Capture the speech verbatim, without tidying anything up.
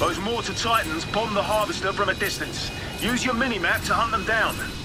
Those mortar titans bomb the harvester from a distance. Use your mini-map to hunt them down.